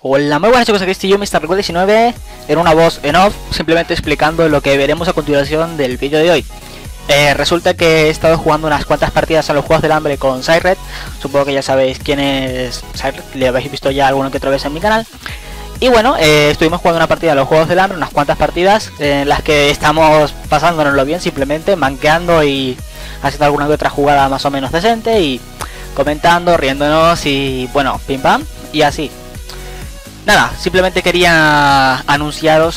Hola, muy buenas chicos, aquí estoy yo, MrRecord19, en una voz en off, simplemente explicando lo que veremos a continuación del vídeo de hoy. Resulta que he estado jugando unas cuantas partidas a los Juegos del Hambre con Cyred. Supongo que ya sabéis quién es Cyred, le habéis visto ya alguna que otra vez en mi canal. Y bueno, estuvimos jugando una partida a los Juegos del Hambre, unas cuantas partidas en las que estamos pasándonoslo bien, simplemente manqueando y haciendo alguna que otra jugada más o menos decente y comentando, riéndonos y bueno, pim pam y así. Nada, simplemente quería anunciaros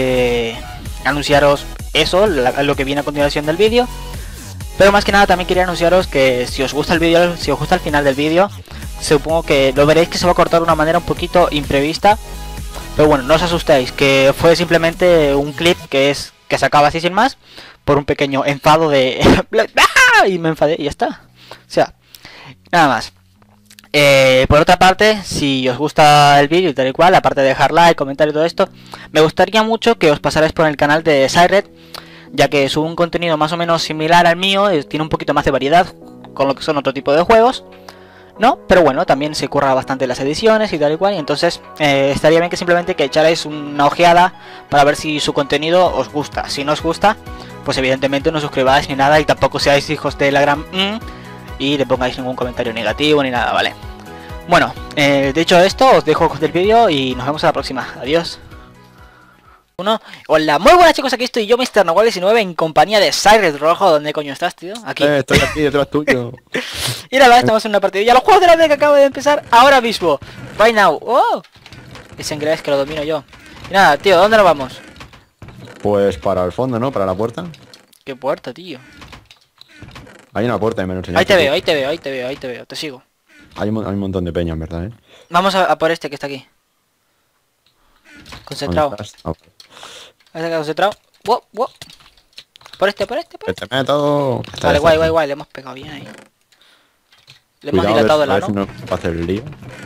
eso, lo que viene a continuación del vídeo. Pero más que nada también quería anunciaros que si os gusta el vídeo, si os gusta el final del vídeo, supongo que lo veréis que se va a cortar de una manera un poquito imprevista. Pero bueno, no os asustéis, que fue simplemente un clip que se acaba así sin más, por un pequeño enfado de... y me enfadé y ya está. O sea, nada más. Por otra parte, si os gusta el vídeo y tal y cual, aparte de dejar like, comentar y todo esto, me gustaría mucho que os pasarais por el canal de Cyred, ya que sube un contenido más o menos similar al mío, tiene un poquito más de variedad con lo que son otro tipo de juegos, ¿no? Pero bueno, también se curra bastante las ediciones y tal y cual, y entonces estaría bien que simplemente que echarais una ojeada para ver si su contenido os gusta. Si no os gusta, pues evidentemente no suscribáis ni nada y tampoco seáis hijos de la gran... y le pongáis ningún comentario negativo ni nada, ¿vale? Bueno, dicho esto, os dejo con el vídeo y nos vemos a la próxima. Adiós. Hola, muy buenas chicos, aquí estoy yo, MrNahual19, en compañía de Cyred Rojo. ¿Dónde coño estás, tío? Aquí. Estoy aquí detrás tuyo. Y nada, estamos en una partida. Los Juegos de la que acabo de empezar ahora mismo. Right now. ¡Oh! Es inglés que lo domino yo. Y nada, tío, ¿dónde nos vamos? Pues para el fondo, ¿no? Para la puerta. ¿Qué puerta, tío? Hay una puerta y me lo enseñaste. Ahí te veo, te sigo. Hay un montón de peña, en verdad, ¿eh? Vamos a por este que está aquí. Concentrado. ¿Dónde estás? Ah, Este que concentrado. Wow. Por este. te meto. Vale, guay, le hemos pegado bien ahí. Le hemos dilatado el ano. No va a hacer el lío.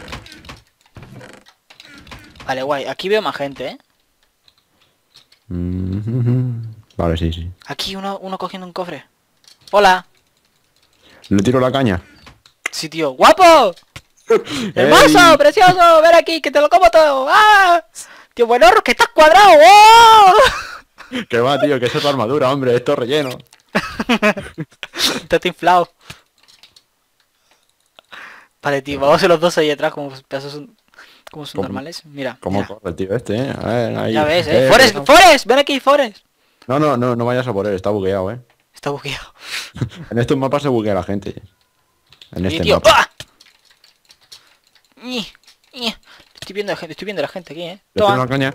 Vale, guay, aquí veo más gente, ¿eh? Vale, sí. Aquí uno cogiendo un cofre. Hola. Le tiro la caña. Sí, tío. ¡Guapo! ¡Hermoso! ¡Precioso! ¡Ven aquí, que te lo como todo! ¡Ah! Tío, bueno, que estás cuadrado. ¡Oh! Que va, tío, que eso es tu armadura, hombre. Esto es relleno. Está inflado. Vale, tío, vamos a los dos ahí atrás como pedazos... Como son normales. Mira. ¿Cómo corre el tío este, eh? A ver, ahí. Ya ves, Forest, ven aquí, Forest. No vayas a por él, está bugueado, eh. Está bugueado. En estos mapas se buguea la gente. En este tío. mapa. ¡Ah! Estoy viendo a la gente aquí, eh. Le tiro la caña.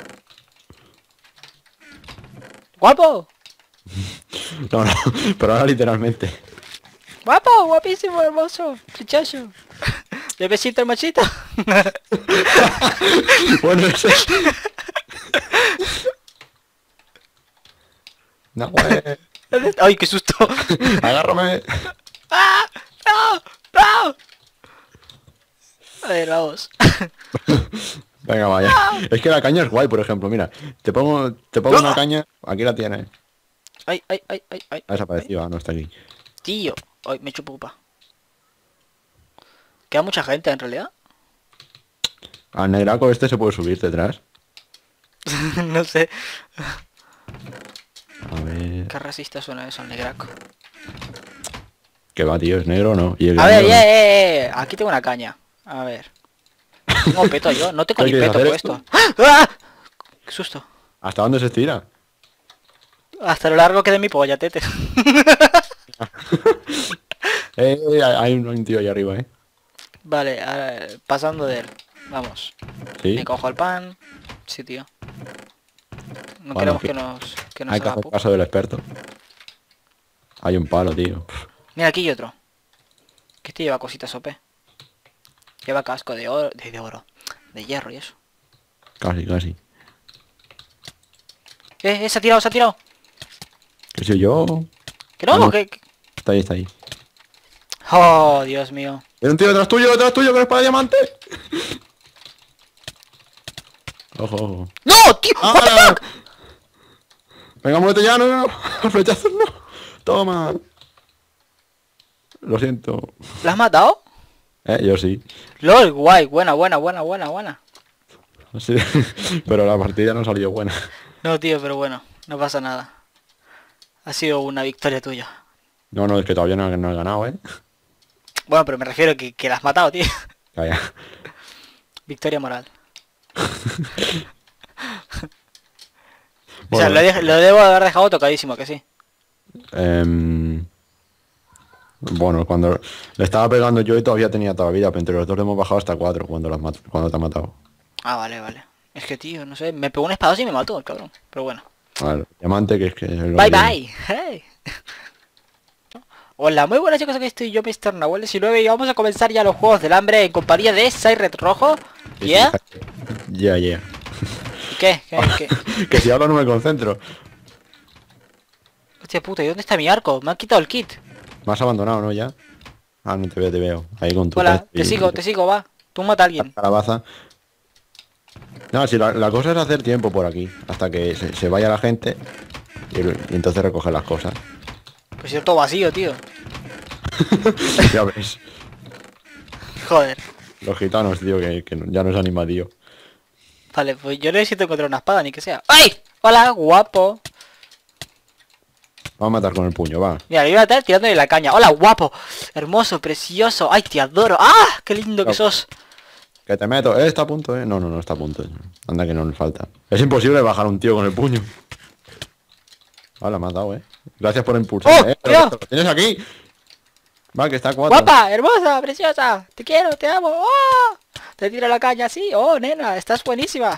¡Guapo! No, pero ahora literalmente. ¡Guapo! ¡Guapísimo! ¡Hermoso! ¡Muchacho! ¿De besito el machito? Bueno, ese... No, güey. ¡Ay, qué susto! Agárrame. ¡Ah! ¡No! A ver, vamos. Venga, vaya. Es que la caña es guay, por ejemplo, mira. Te pongo una caña. Aquí la tienes. Ay. Ha desaparecido, no está aquí. Tío. Ay, me echo pupa. Queda mucha gente en realidad. Al negraco este se puede subir detrás. No sé. A ver. Qué racista suena eso, el negraco. Que va, tío, es negro o no. ¿Y el A ver, negro? aquí tengo una caña. A ver. Tengo peto yo, no tengo ¿Qué ni quieres peto hacer puesto. ¡Ah! Qué susto. ¿Hasta dónde se estira? Hasta lo largo que de mi polla, tete. Hay un tío ahí arriba, eh. Vale, ahora, pasando de él. Vamos. Sí. Me cojo el pan. Sí, tío. No Bueno, queremos que nos hay que haga hacer pupa. caso del experto. Hay un palo, tío. Mira, aquí hay otro. Que este lleva cositas OP. Lleva casco de oro, de hierro y eso. Casi. Se ha tirado. ¿Qué soy yo? Que no, Ah, no. que... Está ahí. Oh, Dios mío. Hay un tío detrás tuyo, que es para diamante. Ojo. ¡No, tío! ¡Ah! What the fuck? Venga, muévete ya, no. Flechazos no. Toma. Lo siento. ¿La has matado? Yo sí. LOL, guay, buena. Sí, pero la partida no salió buena. No, tío, pero bueno, no pasa nada. Ha sido una victoria tuya. No, no, es que todavía no he ganado, ¿eh? Bueno, pero me refiero que la has matado, tío. Calla. Victoria moral. O sea, Bueno, lo debo haber dejado tocadísimo, que sí. bueno, cuando le estaba pegando yo y todavía tenía toda vida, pero entre los dos le hemos bajado hasta 4 cuando te ha matado. Ah, vale, vale. Es que, tío, no sé, me pegó un espadazo y me mató el cabrón. Pero bueno. Vale, diamante que es que... es lo Bye, que viene. bye. Hey. Hola, muy buenas chicos, aquí estoy yo, Mr. Nahuel19 y vamos a comenzar ya los Juegos del Hambre en compañía de Siret Rojo. Sí, ¿Yeah? Ya, ya. ¿Qué? ¿Qué? Que si hablo no me concentro. Hostia puta, ¿y dónde está mi arco? Me han quitado el kit. Me has abandonado, ¿no? Ya. Ah, no te veo, te veo. Ahí con tu Hola, pez y te sigo, va. Tú mata a alguien. calabaza. No, si la cosa es hacer tiempo por aquí. Hasta que se vaya la gente. Y entonces recoger las cosas. Pues yo todo vacío, tío. Ya ves. Joder. Los gitanos, tío, que ya no es animadío. Vale, pues yo necesito encontrar una espada, ni que sea. ¡Ay! Hola, guapo. Vamos a matar con el puño, va. Mira, le iba a estar tirándole la caña. Hola, guapo. Hermoso, precioso. ¡Ay, te adoro! ¡Ah! ¡Qué lindo que sos! Que te meto. Está a punto, No, no, no está a punto. Anda que no le falta. Es imposible bajar a un tío con el puño. Hola, me has dado, Gracias por impulsar. ¡Oh, Pero tío! lo tienes aquí. Va, que está a 4. ¡Guapa! ¡Hermosa! ¡Preciosa! ¡Te quiero! ¡Te amo! ¡Oh! Te tiro la caña, sí. ¡Oh, nena! Estás buenísima.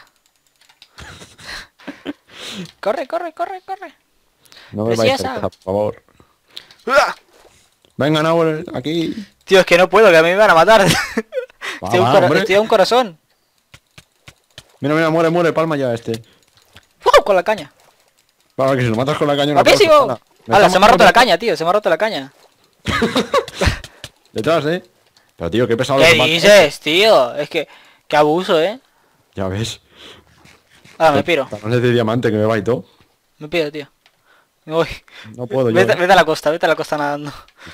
Corre, corre, corre, corre. No me vais a Preciosa. cerca, por favor. ¡Uah! Venga, Nahuel, aquí. Tío, es que no puedo, que a mí me van a matar. Va, hombre. Estoy a un corazón. Mira, mira, muere, muere, palma ya este. ¡Wow! Con la caña. Va, que si lo matas con la caña no ¡Guapísimo! pasa. ¡Hala! Se me ha roto la caña, tío. Se me ha roto la caña. Detrás, Pero tío, qué pesado ¿Qué los matas. dices, tío? Es que... Qué abuso, Ya ves. Ahora me piro. Talones de diamante que me va y todo. Me piro, tío. Me voy. No puedo yo. Vete a la costa, vete a la costa nadando.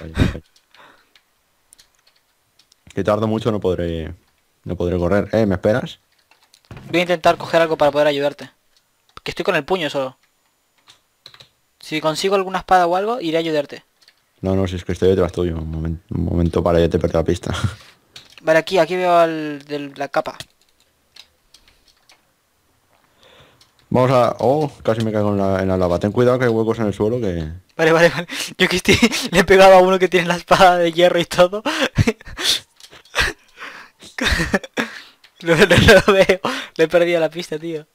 Que tardo mucho, no podré correr. ¿Me esperas? Voy a intentar coger algo para poder ayudarte. Que estoy con el puño solo. Si consigo alguna espada o algo, iré a ayudarte. No, no, si es que estoy detrás tuyo. Un momento para ya te perder la pista. Vale, aquí veo la capa. Vamos a... Oh, casi me caigo en la lava. Ten cuidado que hay huecos en el suelo que... Vale. Yo que estoy... Le he pegado a uno que tiene la espada de hierro y todo. No lo veo. Le he perdido la pista, tío.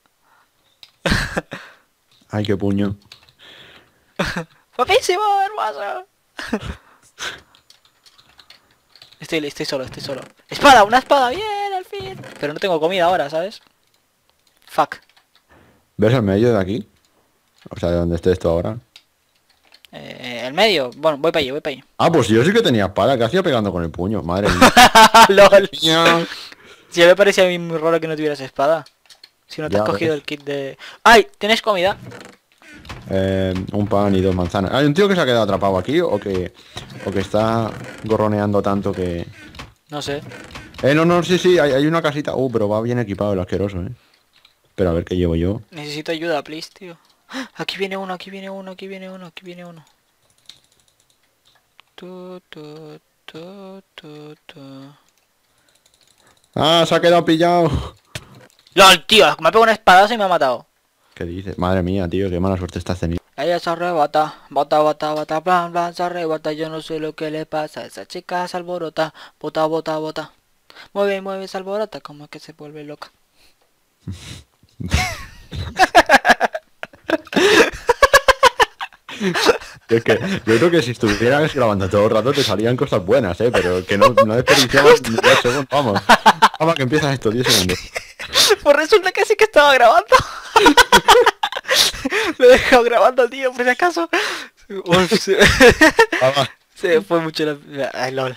Ay, qué puño. ¡Guapísimo, hermoso! Estoy solo. ¡Espada! ¡Una espada! ¡Bien, al fin! Pero no tengo comida ahora, ¿sabes? Fuck. ¿Ves el medio de aquí? O sea, de donde estés tú ahora. El medio. Bueno, voy para allí. Ah, pues yo sí que tenía espada. ¿Qué hacía pegando con el puño? Madre mía. ¡Lol! Mía. Si me parecía a mí muy raro que no tuvieras espada. Si no te Ya has cogido ves. el kit de... ¡Ay! ¿Tienes comida? Un pan y 2 manzanas. ¿Hay un tío que se ha quedado atrapado aquí o que está gorroneando tanto que... No sé. No, sí, hay una casita. Pero va bien equipado el asqueroso, Pero a ver qué llevo yo. Necesito ayuda, please, tío. ¡Ah! Aquí viene uno. Tu. ¡Ah, se ha quedado pillado! ¡Lol, tío! Me ha pegado una espada y me ha matado. ¿Qué dices? Madre mía, tío, qué mala suerte estás teniendo. Ella se arrebata, bota, blan, se arrebata, yo no sé lo que le pasa, esa chica se alborota, bota. Mueve, se alborota, como que se vuelve loca. Es que yo creo que si estuvieras grabando todo el rato te salían cosas buenas, pero que no desperdiciabas ni 10 segundos, vamos. Vamos que empiezas esto, 10 segundos. Pues resulta que sí que estaba grabando. Lo he dejado grabando, tío, por si acaso. Uf, Vamos. se fue mucho la... Ay, lol.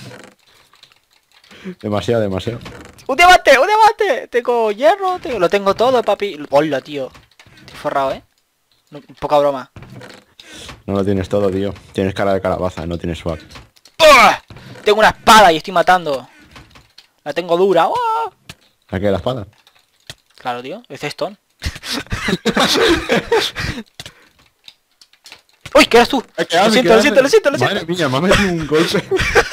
Demasiado. ¡Un diamante! Tengo hierro, lo tengo todo, papi. Hola, tío. Estoy forrado, poca broma. No lo tienes todo, tío. Tienes cara de calabaza, no tienes swag. ¡Uah! Tengo una espada y estoy matando. La tengo dura. ¡Oh! ¿A qué la espada? Claro, tío. Es Stone. ¡Uy! ¿Qué eras tú? Lo siento, lo siento, lo siento, lo siento. Madre mía, me ha metido un golpe.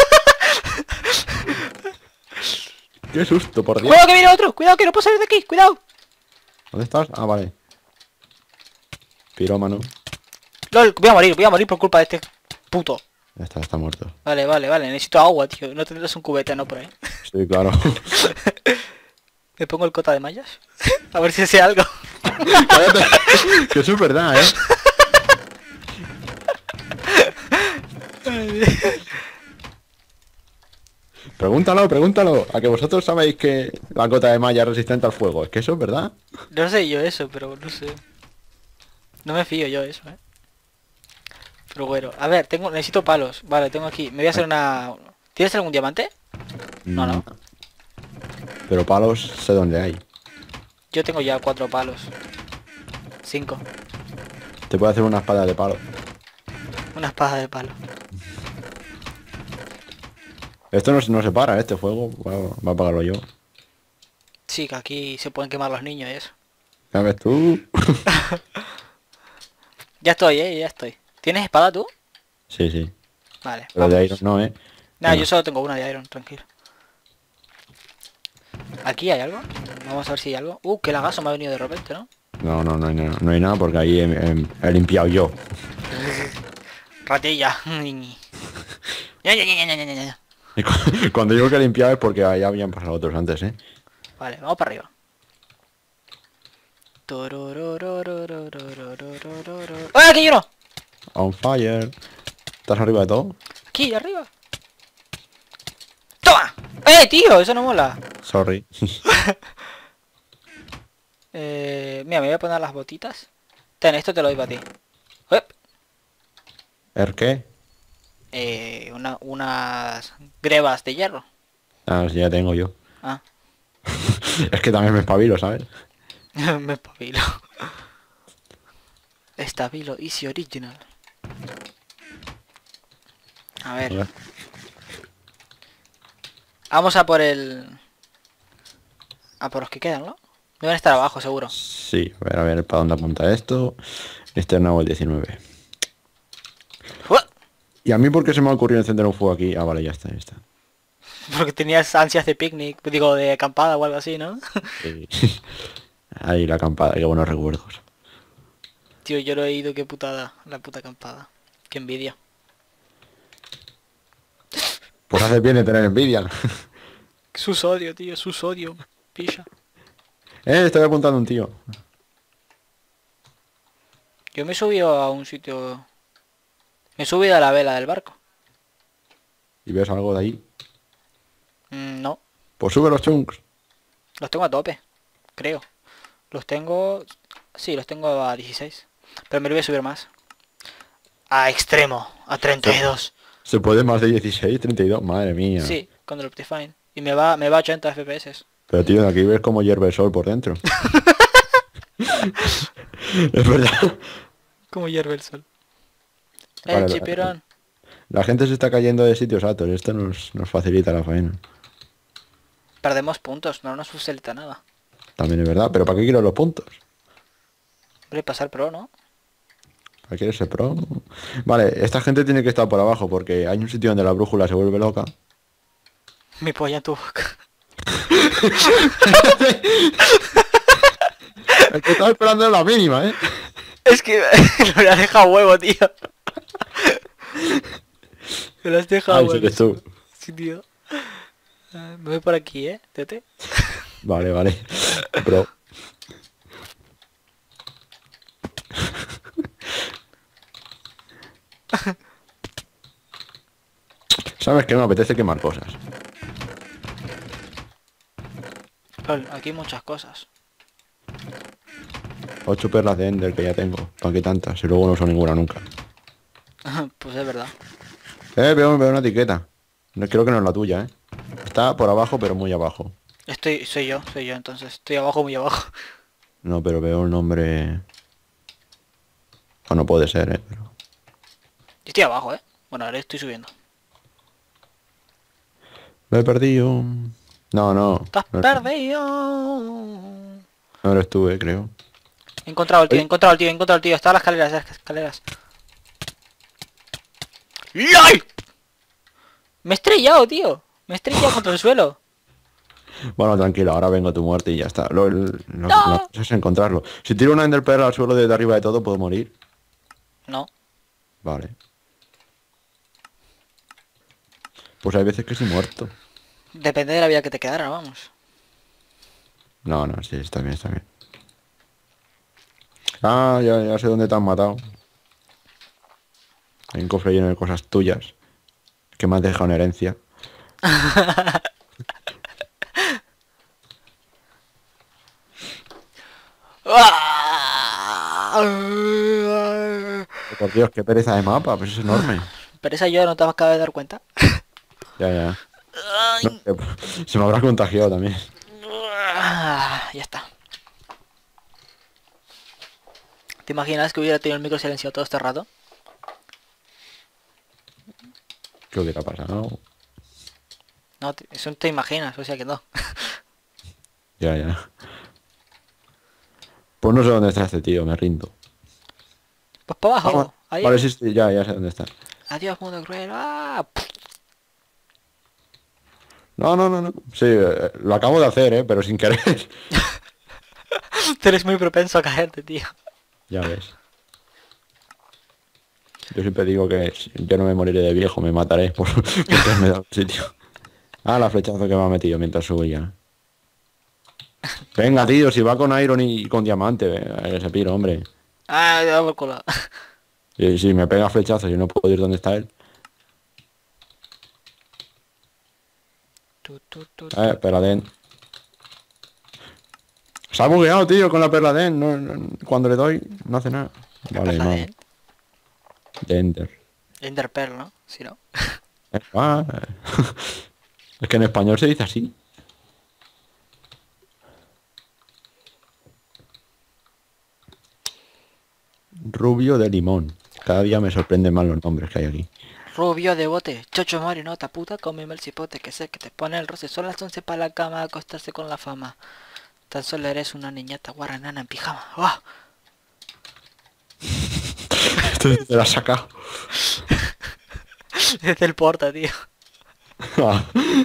Qué susto, por Dios. ¡Cuidado que viene otro! ¡Cuidado que no puedo salir de aquí! ¡Cuidado! ¿Dónde estás? Ah, vale. Pirómano. LOL, voy a morir por culpa de este puto. Ya está muerto. Vale, vale, vale. Necesito agua, tío. No tendrás un cubete, ¿no? Por ahí. Sí, claro. Me pongo el cota de mallas. A ver si sé algo. Cállate. Que eso es verdad, ¿eh? Pregúntalo, pregúntalo. A que vosotros sabéis que la cota de malla es resistente al fuego. Es que eso es verdad. No sé yo eso, pero no sé. No me fío yo eso, Pero bueno, a ver, necesito palos. Vale, tengo aquí. Me voy a hacer una... ¿Tienes algún diamante? No, no. Pero palos sé dónde hay. Yo tengo ya 4 palos. 5. Te puedo hacer una espada de palo. Una espada de palo. Esto no se para, este fuego. Va a apagarlo yo. Sí, que aquí se pueden quemar los niños y eso. Ya ves tú. Ya estoy, ya estoy. ¿Tienes espada tú? Sí, sí. Vale, Pero vamos. de Iron no, Nada, Venga. yo solo tengo una de Iron, tranquilo. ¿Aquí hay algo? Vamos a ver si hay algo. Qué lagazo me ha venido de repente, ¿no? No hay nada porque ahí he limpiado yo. Ratilla. Ya, ya, ya, ya, ya, ya, ya. Y cuando digo que he limpiado es porque ahí habían pasado otros antes, ¿eh? Vale, vamos para arriba. ¡Ah, aquí hay uno! On fire. ¿Estás arriba de todo? Aquí, arriba. ¡Toma! Tío! Eso no mola. Sorry. Mira, me voy a poner las botitas. Ten, esto te lo doy para ti. ¿Er qué? Unas grebas de hierro. Ah, sí, ya tengo yo. Ah, Es que también me espabilo, ¿sabes? me espabilo. Estabilo, easy original. A ver. Vamos a por el... A por los que quedan, ¿no? Deben estar abajo, seguro. Sí, a ver, ¿para dónde apunta esto? Este es nuevo el 19. ¡Uah! ¿Y a mí por qué se me ha ocurrido encender un fuego aquí? Ah, vale, ya está, ya está. Porque tenías ansias de picnic, digo, de acampada o algo así, ¿no? Sí. Ahí la acampada, qué buenos recuerdos. Tío, yo lo he ido, qué putada, la puta acampada. Qué envidia. Pues haces bien de tener envidia. Su sodio, tío, su sodio. Pilla. Estoy apuntando a un tío. Yo me he subido a un sitio... Me he subido a la vela del barco. ¿Y ves algo de ahí? No, Pues sube los chunks. los tengo a tope, creo. Los tengo... Sí, los tengo a 16. Pero me lo voy a subir más. A extremo, a 32. Se puede más de 16, 32, madre mía. Sí, con el Optifine. Y me va a 80 FPS. Pero tío, de aquí ves cómo hierve el sol por dentro. Es verdad. Como hierve el sol. Vale, Chipirón. La gente se está cayendo de sitios altos y esto nos facilita la faena. Perdemos puntos, no nos facilita nada. También es verdad, pero ¿para qué quiero los puntos? Hombre, pasar pro, ¿no? ¿Para qué ser pro? Vale, esta gente tiene que estar por abajo porque hay un sitio donde la brújula se vuelve loca. Mi polla en tu boca. El que estaba esperando es la mínima, ¿eh? Es que me lo has dejado huevo, tío. Me lo has dejado Ay, huevo. sí que eres tú. Sí, tío. Me voy por aquí, Tete. Vale, vale. Pro. ¿Sabes qué? Me apetece quemar cosas. Lol, aquí hay muchas cosas. 8 perlas de Ender que ya tengo. ¿Para qué tantas? Y luego no uso ninguna nunca. Pues es verdad. Veo una etiqueta. No, creo que no es la tuya, ¿eh? Está por abajo, pero muy abajo. Soy yo entonces. Estoy abajo, muy abajo. No, pero veo el nombre... O no puede ser, pero... Yo estoy abajo, Bueno, ahora estoy subiendo. Me he perdido. No. ¡Estás No, perdido! No eres tú, creo. He encontrado el tío, he Ay. encontrado el tío, he encontrado el tío. Está en las escaleras. ¡LOL! Me he estrellado, tío. Me he estrellado contra el suelo. Bueno, tranquilo, ahora vengo a tu muerte y ya está. La ¡No! cosa es encontrarlo. Si tiro una Ender Pearl al suelo desde arriba de todo, puedo morir. No. Vale. Pues hay veces que estoy muerto. Depende de la vida que te quedara, vamos. No, no, sí, está bien, está bien. Ah, ya sé dónde te han matado. Hay un cofre lleno de cosas tuyas. Que me has dejado en herencia. Oh, por Dios, qué pereza de mapa, pues es enorme. Pero esa yo no te acabas de dar cuenta. Ya, ya. No, se me habrá contagiado también. Ya está. ¿Te imaginas que hubiera tenido el micro silenciado todo este rato? ¿Qué hubiera pasado? No, eso no te imaginas, o sea que no. Ya, ya. Pues no sé dónde está este tío, me rindo. Pues para Ah, abajo. vale, Adiós. sí, sí, ya sé dónde está. Adiós, mundo cruel. ¡Ah! No, no, no, no. Sí, lo acabo de hacer, pero sin querer. Tú eres muy propenso a caerte, tío. Ya ves. Yo siempre digo que yo no me moriré de viejo, me mataré porque me he dado el sitio. Ah, la flechazo que me ha metido mientras subía. Venga, tío, si va con Iron y con diamante, ese piro, hombre. Ah, ya me he colado. Y si me pega flechazo, yo no puedo ir donde está él. Perladen. Se ha bugueado, tío, con la Perladen. Cuando le doy, no hace nada. Vale, no. De Ender. Ender Pearl, ¿no? Si no. Ah, es que en español se dice así. Rubio de limón. Cada día me sorprenden más los nombres que hay aquí. Rubio de bote, chocho marinota, puta, cómeme el cipote, que sé que te pone el roce. Son las 11 para la cama, acostarse con la fama. Tan solo eres una niñata guarranana en pijama. ¡Oh! Te la has sacado. Desde el porta, tío. Ah.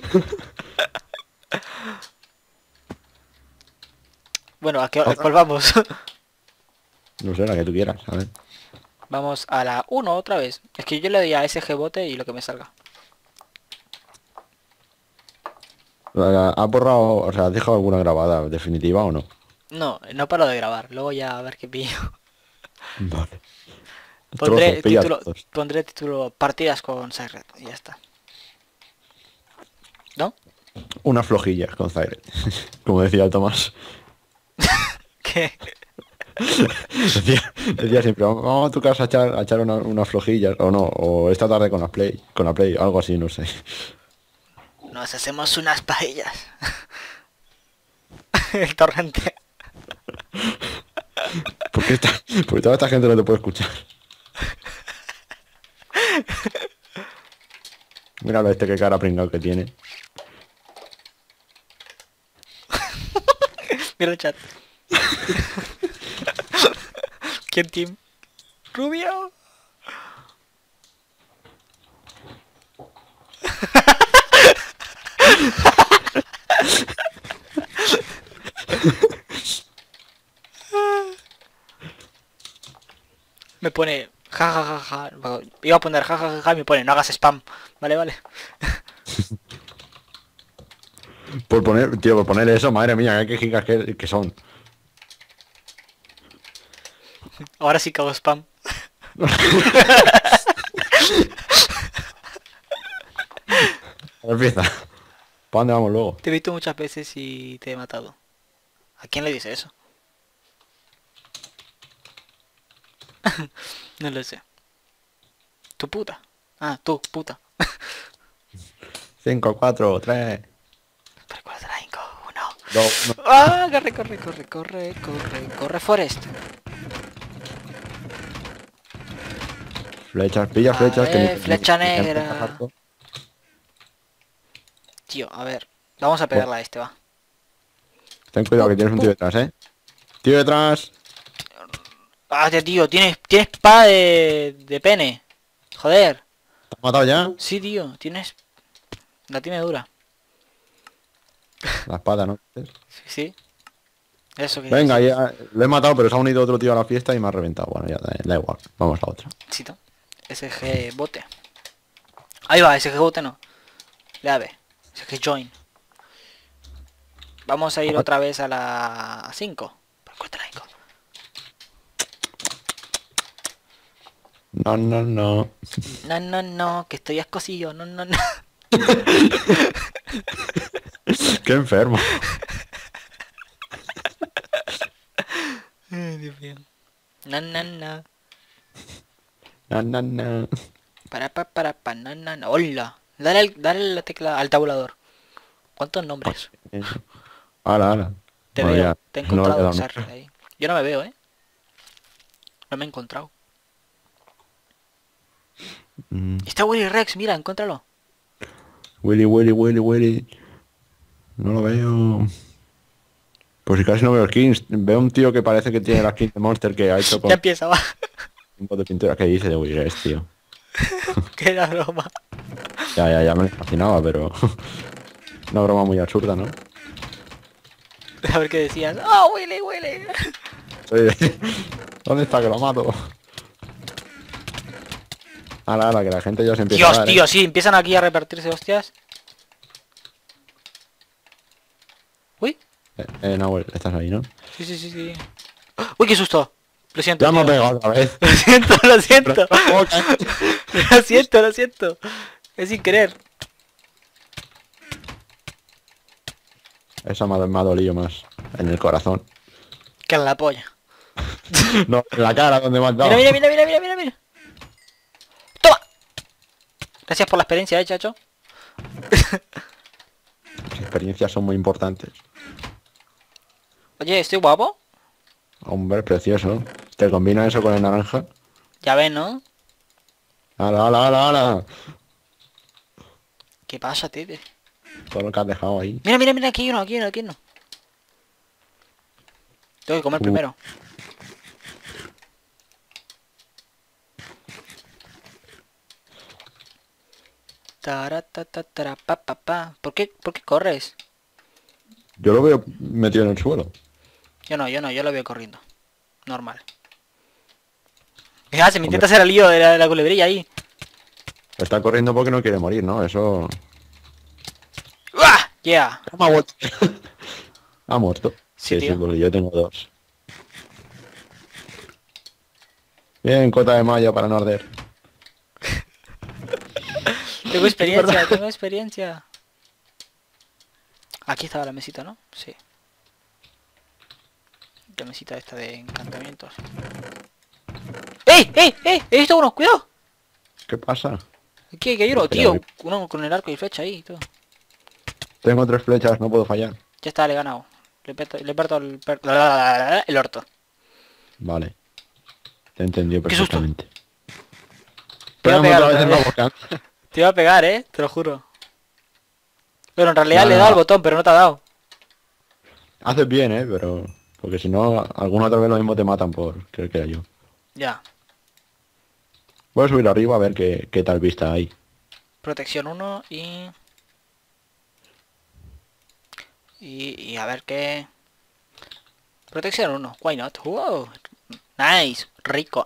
Bueno, ¿a cuál vamos? No sé, la que tú quieras, a ver. Vamos a la 1 otra vez. Es que yo le doy a SG bote y lo que me salga. ¿Has borrado, o sea, has dejado alguna grabada definitiva o no? No, no paro de grabar. Luego ya a ver qué pillo. Vale. Pondré Pilla título, trozos. pondré título partidas con Siren y ya está. ¿No? Unas flojillas con Zaire. Como decía el Tomás. ¿Qué? Decía siempre, vamos a tu casa a echar unas flojillas, o no, o esta tarde con la Play, algo así, no sé. Nos hacemos unas paellas. El torrente. Porque toda esta gente no te puede escuchar. Míralo este que cara pringado que tiene. Mira el chat. ¿Quién team? Rubio. Me pone ja ja ja ja. Iba a poner ja ja ja ja y me pone no hagas spam. Vale, vale. Por poner eso, madre mía, qué gigas que son. Ahora sí que hago spam. Empieza. ¿Para dónde vamos luego? Te he visto muchas veces y te he matado. ¿A quién le dice eso? No lo sé. Tu puta. Ah, tu puta. 5, 4, 3, ¿Pero cuál será? 5, 1. 2, 1. ¡Ah! Corre, Forest. Flechas, pilla flechas Flecha negra. Tío, a ver. Vamos a pegarla a este, va. Ten cuidado que tienes un tío detrás, Tío detrás. Ah, tío, tienes espada de pene. Joder. ¿Te has matado ya? Sí, tío, tienes... La tiene dura. La espada, ¿no? Sí, sí. Eso que Venga, dices. ya, lo he matado, pero se ha unido otro tío a la fiesta y me ha reventado. Bueno, ya da igual. Vamos a otra. Sí, ¿no? SG bote. Ahí va, SG bote no. Le ave. SG join. Vamos a ir otra vez a la 5. Encuentra la 5. No, no, no. No, no, no, que estoy ascosillo. No, no, no. Qué enfermo. Ay, Dios mío. No, no, no. No, no, no. Para, no, no, no. Hola. Dale la tecla al tabulador. ¿Cuántos nombres? Ala, ala. Te Bueno, veo. ya, Te he no le he encontrado, dado Sar, nunca. ahí. Yo no me veo, ¿eh? No me he encontrado. Mm. Está Willy Rex, mira, encuéntralo. Willy, Willy, Willy, Willy. No lo veo. Pues si casi no veo skins. Veo un tío que parece que tiene la skin de Monster que ha hecho con Ya empieza, va. un poco de pintura que dice de Willy Rex, tío. Que era broma. Ya me lo imaginaba, pero... Una broma muy absurda, ¿no? A ver qué decías. ¡Oh, Willy, Willy! Oye, ¿dónde está que lo mato? Ala, que la gente ya se empieza a Dios, dar, tío, sí, empiezan aquí a repartirse hostias. Uy. Nahuel, estás ahí, ¿no? Sí, sí, sí, sí. Uy, qué susto. Lo siento, Ya me ha tío. pegado otra vez. Lo siento, lo siento. Pero- Lo siento, lo siento. Es sin querer. Eso me ha dolido más. En el corazón. Que en la polla. No, en la cara donde me has dado. Mira, mira, mira, mira, mira, mira. ¡Toma! Gracias por la experiencia, chacho. Las experiencias son muy importantes. Oye, ¿estoy guapo? Hombre, precioso. ¿Te combina eso con el naranja? Ya ves, ¿no? Ala. ¿Qué pasa, tete? Todo lo que has dejado ahí. Mira, mira, mira, aquí hay uno, aquí hay uno, aquí hay uno. Tengo que comer primero. Taratatara, pa, pa, pa. ¿Por qué corres? Yo lo veo metido en el suelo. Yo no, yo lo veo corriendo. Normal. Mira, se me intenta hacer el lío de la culebrilla ahí. Está corriendo porque no quiere morir, ¿no? Eso... ¡Uah! Yeah. Ha muerto. Ha muerto. Sí, Sí, tío. porque yo tengo dos. Bien, cota de malla para no arder. Tengo experiencia, tengo experiencia. Aquí estaba la mesita, ¿no? Sí. La mesita esta de encantamientos. ¡Ey! ¡Ey! ¡Ey! ¡He visto unos! ¡Cuidado! ¿Qué pasa? Aquí hay uno, Espera, tío. voy. Uno con el arco y flecha ahí y todo. Tengo 3 flechas, no puedo fallar. Ya está, le he ganado. Le parto el orto. Vale. Te he entendido Qué susto. perfectamente. Te iba a Pégame pegar otra vez otra en la vez. boca. Te iba a pegar, te lo juro. Pero en realidad No, le he no, dado al no. botón, pero no te ha dado. Haces bien, pero... Porque si no, alguna otra vez lo mismo te matan por creer que era yo. Ya. Voy a subir arriba a ver qué tal vista hay. Protección 1 y... Y a ver qué... Protección 1, why not? Wow. Nice, rico.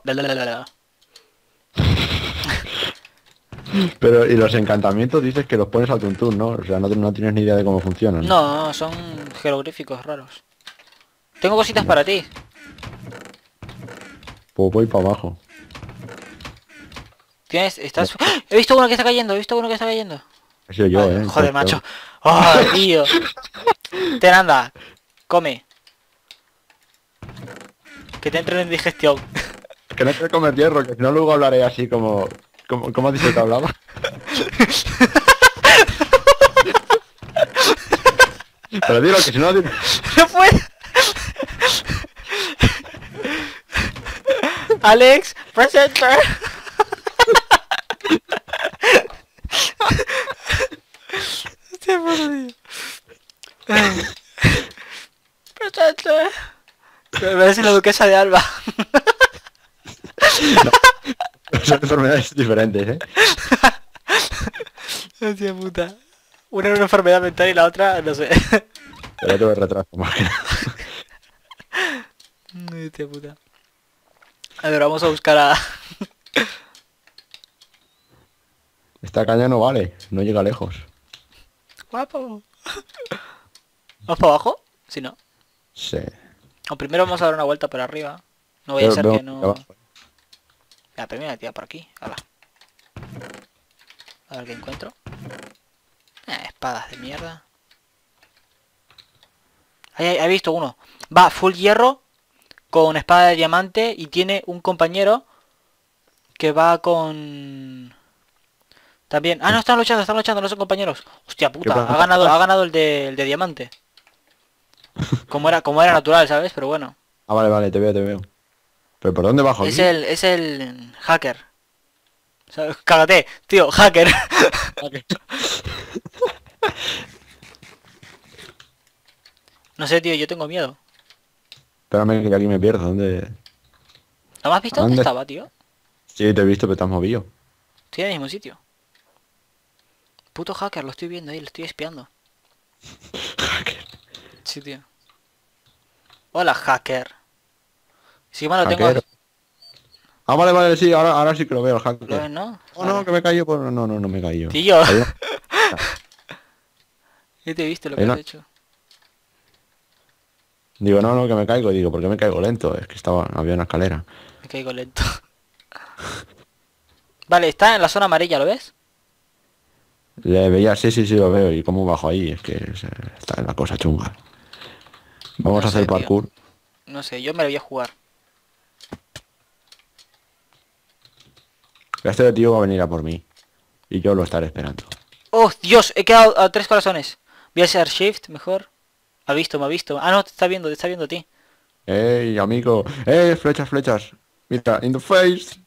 Pero, y los encantamientos dices que los pones al tuntún, ¿no? O sea, no tienes ni idea de cómo funcionan. No, son jeroglíficos raros. Tengo cositas para ti. Pues voy para abajo. Tienes, estás... ¡Ah! He visto uno que está cayendo, he visto uno que está cayendo. He sido yo, Ay, joder, Yo. macho. ¡Oh, tío! Ten, anda. Come. Que te entren en digestión. Que no te comer hierro, que si no luego hablaré así como... ¿Cómo has dicho que hablaba? Pero dilo, que si no... ¡No puedo! Alex, presenter. Hostia, por Dios. Presenter. parece la duquesa de Alba. Son enfermedades diferentes, ¿eh? Hostia puta. Una era una enfermedad mental y la otra, no sé. El otro es retraso, más que nada. Hostia puta. A ver, vamos a buscar a... Esta caña no vale, no llega lejos. Guapo. ¿Vamos para abajo? Si no. Sí. O primero vamos a dar una vuelta por arriba. No voy a ser que no... Abajo. La primera tía por aquí. Hala. A ver qué encuentro. Espadas de mierda. Ahí he visto uno. Va full hierro con espada de diamante y tiene un compañero que va con... También... Ah, no, están luchando, no son compañeros. Hostia puta, ha ganado el de diamante. Como era natural, ¿sabes? Pero bueno. Ah, vale, te veo. ¿Pero por dónde bajo? Es el hacker. O sea, cágate, tío, hacker. No sé, tío, yo tengo miedo. Espérame que aquí me pierdo, ¿dónde...? ¿No me has visto dónde estaba, tío? Sí, te he visto, pero te has movido. Estoy en el mismo sitio. Puto hacker, lo estoy viendo ahí, lo estoy espiando. Hacker. Sí, tío. Hola, hacker. Sí, bueno, lo tengo... Hacker. Ah, vale, sí, ahora sí que lo veo, el hacker. ¿Lo ves, no? Oh, no, que me he caído por... No me he caído. Tío. Hay una- Ya te he visto lo que Hay has una- hecho. Digo, no, que me caigo. Digo, ¿por qué me caigo lento? Es que había una escalera. Me caigo lento. Vale, está en la zona amarilla, ¿lo ves? Le veía, sí, lo veo. ¿Y cómo bajo ahí? Es que está en la cosa chunga. Vamos No a hacer sé, tío. parkour. No sé, yo me lo voy a jugar. Este tío va a venir a por mí. Y yo lo estaré esperando. ¡Oh, Dios! He quedado a 3 corazones. Voy a hacer shift, mejor. Me ha visto. Ah, no, te está viendo a ti. ¡Ey, amigo! Flechas! Mira, in the face.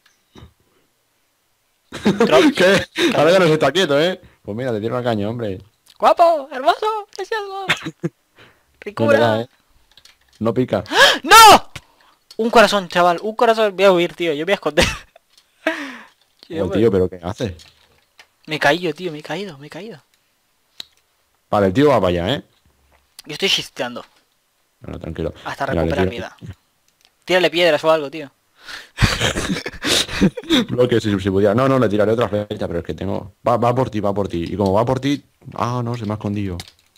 ¿Qué? Ahora ya no se está quieto, ¿eh? Pues mira, te tiro una caña, hombre. ¡Guapo! ¡Hermoso! ¡Precioso! No ¡Ricura! No pica. ¡No! Un corazón, chaval. Un corazón. Voy a huir, tío. Yo voy a esconder. Tío, ¿pero qué haces? Me he caído, tío. Me he caído. Vale, el tío va para allá, ¿eh? Yo estoy shisteando. Bueno, tranquilo. Hasta Mira, recuperar vida. Tírale piedras o algo, tío. Bloque si pudiera. No, le tiraré otra flecha, pero es que tengo... Va por ti. Y como va por ti... Ah, no, se me ha escondido.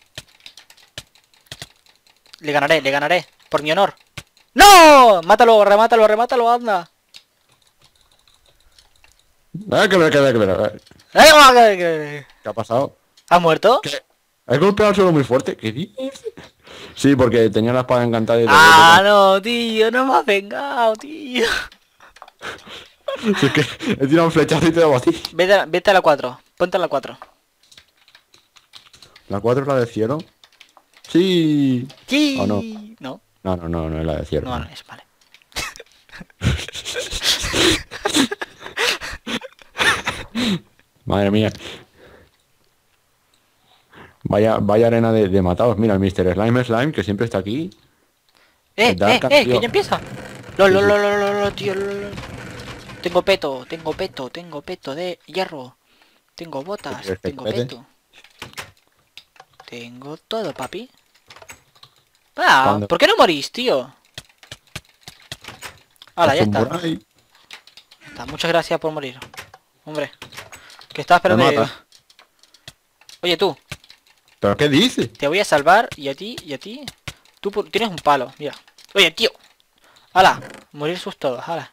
Le ganaré. Por mi honor. ¡No! Mátalo, remátalo, anda. Que ver. ¿Qué ¿Qué ha pasado? ¿Has muerto? ¿Qué? ¿Has golpeado al suelo muy fuerte? ¿Qué dices? Sí, porque tenía la espada encantada y... Ah, no, tío, no me has vengado, tío. Si es que he tirado un flechazo y te he dado a ti. Vete a la 4. Ponte a la 4. ¿La 4 es la del cielo? Sí. Sí. ¿O no? No, No es la del cielo. no es, vale. Madre mía. Vaya arena de matados. Mira, el Mr. Slime, que siempre está aquí. Que Dark, ya tío. empieza. Tío. Tengo peto de hierro. Tengo botas, ¿Quieres que tengo te pete? peto. Tengo todo, papi. Ah, ¿Cuándo? ¿por qué no morís, tío? Ahora, ya está. Samurai. Muchas gracias por morir. Hombre. Que estaba esperando Me yo. mata. Oye, tú. ¿Pero qué dices? Te voy a salvar y a ti. Tú tienes un palo, mira. Oye, tío. ¡Hala! Morir sus todos, hala.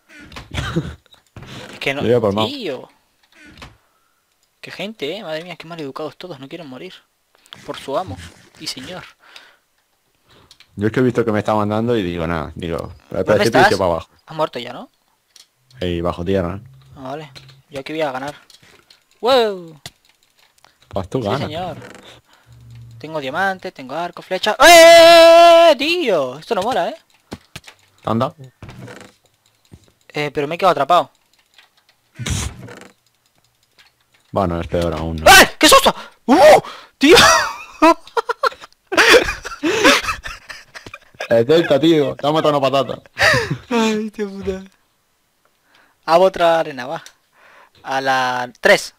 Es que no... Yo voy a por Mau. Tío. Qué gente, madre mía, qué mal educados todos, no quieren morir. Por su amo y señor. Yo es que he visto que me estaban dando y digo, nada, ¿Dónde para estás? para abajo. Has muerto ya, ¿no? Ahí, bajo tierra. Ah, vale. Yo aquí voy a ganar. ¡Wow! Pues tú Sí, ganas. señor. Tengo diamante, tengo arco, flecha. ¡Eh! Tío, esto no mola, ¿eh? Anda. Pero me he quedado atrapado. Bueno, es peor aún, ¿no? ¡Eh! ¡Qué susto! ¡Tío! El Delta, tío. Te ha matado una patata. Ay, qué puta. Hago otra arena, va. A la 3.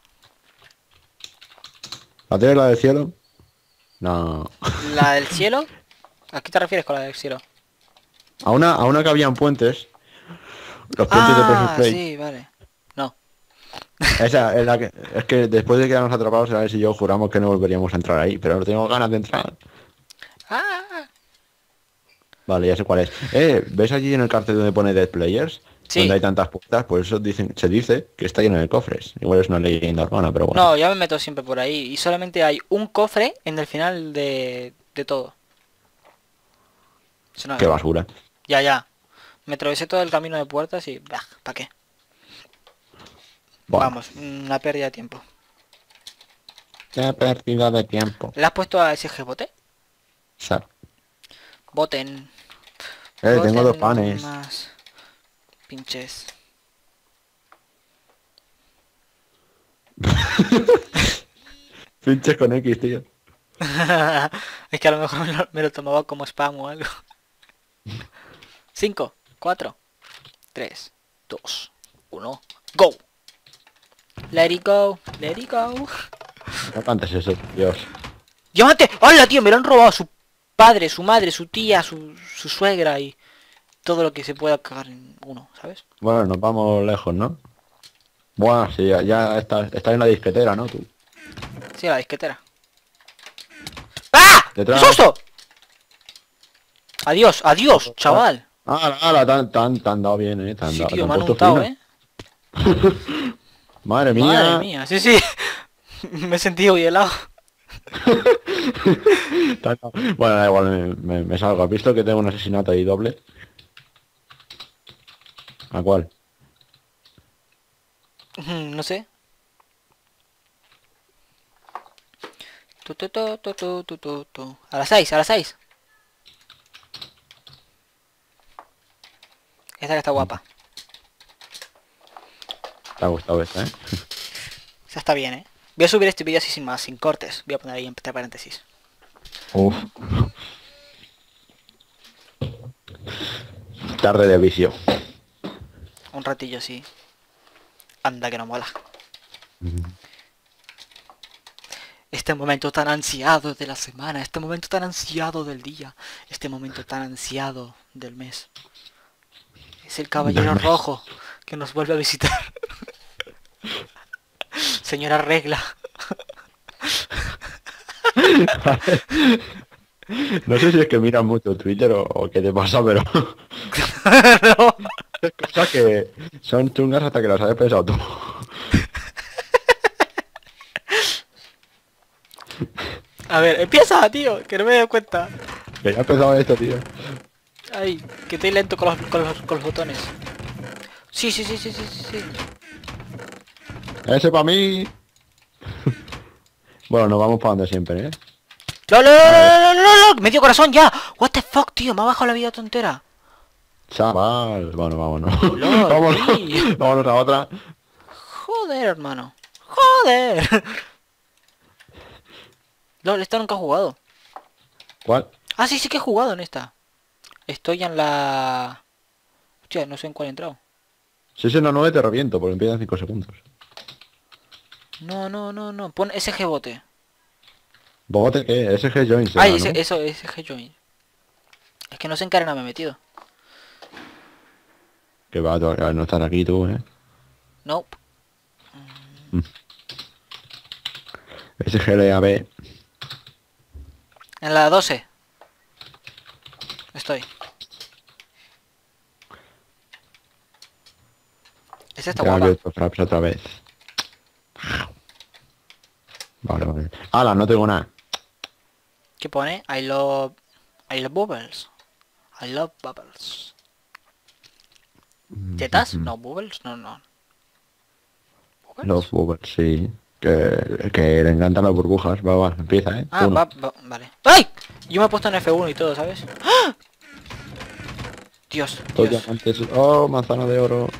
¿La tienes la del cielo? No. La del cielo. ¿A qué te refieres con la del cielo? A una que habían puentes. Los puentes de Precious Ah, Play. sí, vale. No. Esa es la que... Es que después de quedarnos atrapados, a ver si yo juramos que no volveríamos a entrar ahí. Pero no tengo ganas de entrar. Ah, Vale, ya sé cuál es. ¿Ves allí en el cartel donde pone Dead Players? sí. Donde hay tantas puertas, pues eso se dice que está lleno de cofres. Igual es una leyenda urbana, pero bueno. No, yo me meto siempre por ahí. Y solamente hay un cofre en el final de todo. Eso no es- Qué basura. Ya, ya. Me atravesé todo el camino de puertas y... ¿para qué? Bueno, Vamos, una pérdida de tiempo. qué pérdida de tiempo. ¿Le has puesto a ese bote? O sea, Voten. tengo dos Voten panes. más pinches. Pinches con X, tío. Es que a lo mejor me lo tomaba como spam o algo. 5, 4, 3, 2, 1, go. Let it go, let it go. No cantes eso, Dios. ¡Diamante! ¡Hola, tío! Me lo han robado su padre, su madre, su tía, su suegra y todo lo que se pueda cagar en uno, ¿sabes? Bueno, nos vamos lejos, ¿no? Bueno, sí, ya estás en la disquetera, ¿no? Tú. Sí, la disquetera. ¡Ah! ¡Qué Detrás. susto! Adiós, adiós, chaval. Ah, tan dado bien, te han Sí, dado, te tío, han me han puesto untado, fino. ¿eh? Madre mía. Madre mía, sí, sí. Me he sentido muy helado. Bueno, da igual, me salgo. ¿Has visto que tengo un asesinato ahí doble? ¿A cuál? No sé. Tu. A las 6, a las 6. Esta que está guapa. Te ha gustado esta, ¿eh? Esa está bien, ¿eh? Voy a subir este vídeo así sin más, sin cortes. Voy a poner ahí entre paréntesis. Uf. Tarde de vicio. Un ratillo así. Anda que no mola. Este momento tan ansiado de la semana, este momento tan ansiado del día, este momento tan ansiado del mes. Es el caballero Del mes. rojo que nos vuelve a visitar. Señora Regla. No sé si es que miras mucho Twitter o qué te pasa, pero No. cosas que son chungas hasta que las hayas pensado tú. A ver, empieza, tío, que no me doy cuenta. Que ya ha empezado esto, tío. Ay, que estoy lento con los botones. Sí. Ese para mí. Bueno, nos vamos para donde siempre, ¿eh? ¡No! ¡Medio corazón ya! What the fuck, tío, me ha bajado la vida tontera. Chaval, bueno, vámonos. Lol, vámonos, sí. vámonos a otra. Joder, hermano. Joder. LOL, esta nunca he jugado. ¿Cuál? Ah, sí que he jugado en esta. Estoy en la... Hostia, no sé en cuál he entrado. Si es en la 9 te reviento, porque empieza en 5 segundos. No. Pon SG bote. ¿Bogote qué? SG Join será, Ay, ¿no? eso, SG join. Es que no sé en qué arena me he metido. Que va a no estar aquí tú, ¿eh? Nope. SGLAB. En la 12. Estoy. Esta está Ya he guapa. abierto Fraps otra vez. Vale. ¡Hala! No tengo nada. ¿Qué pone? I love bubbles. I love bubbles. ¿Tetas? No, bubbles, no. ¿Bubbles? Los bubbles, sí. Que le encantan las burbujas. Va, empieza, ¿eh? Ah, Uno. vale. ¡Ay! Yo me he puesto en F1 y todo, ¿sabes? ¡Ah! Dios. Dos diamantes. Oh, manzana de oro.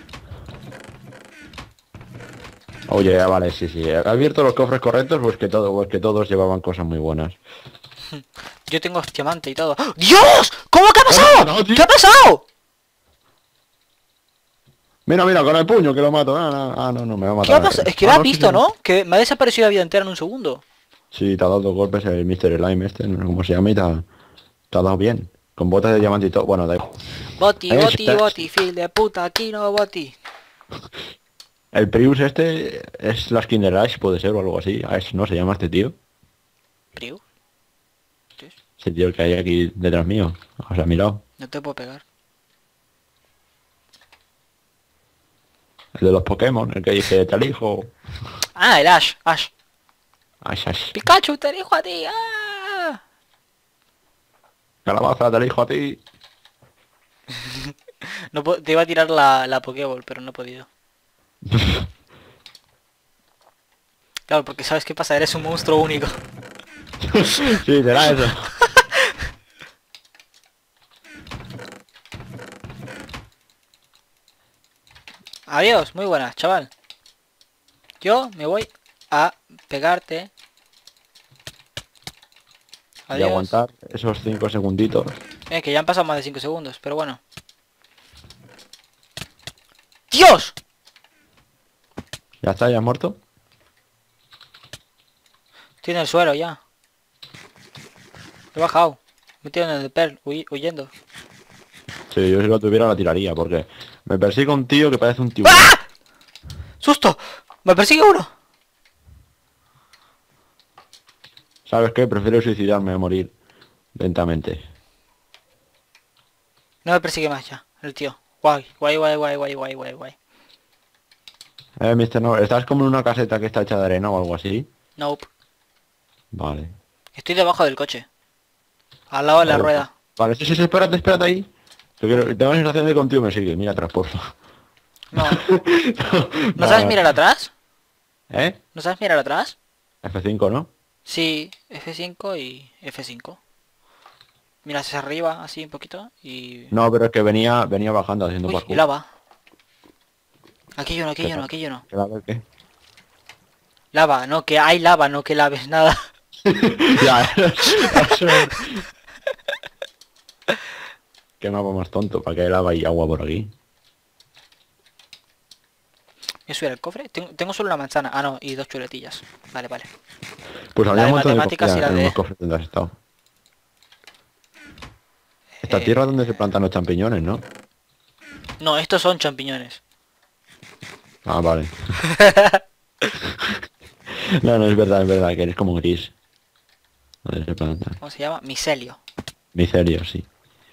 Oye, vale, sí. He abierto los cofres correctos, pues que todos llevaban cosas muy buenas. Yo tengo diamante y todo. ¡Ah! ¡Dios! ¿Cómo pasado? No, tío. ¿Qué ha pasado? Mira, mira, con el puño que lo mato. No, me va a matar. ¿Qué ha pasado? Es que lo Ah, has no, sí, visto, sí. ¿no? Que me ha desaparecido la vida entera en un segundo. Sí, te ha dado 2 golpes el Mr. Slime este, no sé cómo se llama, y te ha dado bien. Con botas de diamante y todo. Bueno, da igual. Boti, Eh, boti, boti, fil de puta, aquí no boti. El Prius este es la skin de Rush, puede ser, o algo así. No se llama este tío. Priu, ¿qué es? Ese tío que hay aquí detrás mío. O sea, a mi lado. No te puedo pegar. El de los Pokémon, el que dice, te elijo. Ah, el Ash, Ash. Ash. Pikachu, te elijo a ti. ¡Ah! Calabaza, te elijo a ti. No, te iba a tirar la Pokéball, pero no he podido. Claro, porque ¿sabes qué pasa? Eres un monstruo único. Sí, será eso. Adiós, muy buenas, chaval. Yo me voy a pegarte. Y Adiós. aguantar esos 5 segunditos. Que ya han pasado más de 5 segundos, pero bueno. ¡Dios! ¿Ya está? ¿Ya has muerto? Estoy en el suelo ya. He bajado. Metido en el perl, huyendo. Sí, yo si lo tuviera la tiraría, porque me persigue un tío que parece un tiburón. ¡Ah! ¡Susto! ¡Me persigue uno! ¿Sabes qué? Prefiero suicidarme a morir lentamente. No me persigue más ya, el tío. Guay, guay, guay, guay, guay, guay, guay, guay. Mister, no, ¿estás como en una caseta que está hecha de arena o algo así? Nope. Vale. Estoy debajo del coche. Al lado de la Vale, rueda. Vale, sí, espérate ahí. Tengo la sensación de que un tío me sigue. Mira atrás, porfa. No. ¿No sabes mirar atrás? ¿Eh? ¿No sabes mirar atrás? F5, ¿no? Sí, F5 y F5. Miras hacia arriba, así un poquito, y... No, pero es que venía bajando haciendo Uy, y parkour. lava. Aquí hay uno, aquí hay uno, aquí hay uno. ¿Qué va a ver qué? Lava, no, que hay lava, no que laves nada. Ya, qué mapa más tonto, para que hay lava y agua por aquí. ¿Eso era el cofre? Tengo solo una manzana. Ah, no, y 2 chuletillas. Vale, vale. Pues La había de un montón de matemáticas comida y la en de- los cofres donde has estado. Esta Eh, tierra donde se plantan los champiñones, ¿no? No, estos son champiñones. Ah, vale. No, es verdad, que eres como gris. Donde se plantan. ¿Cómo se llama? Micelio. Micelio, sí.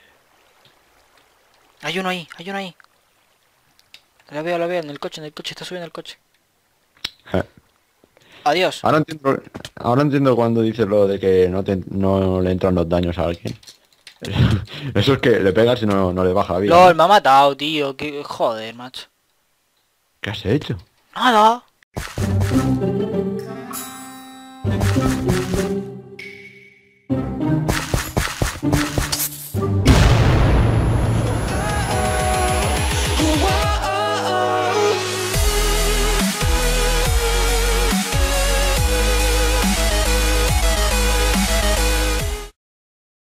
Hay uno ahí, hay uno ahí. Lo veo, en el coche, está subiendo el coche. Eh, Adiós. Ahora entiendo cuando dices lo de que no le entran los daños a alguien. Eso es que le pegas y no le baja la vida. LOL, me ha matado, tío. Joder, macho. ¿Qué has hecho? Nada.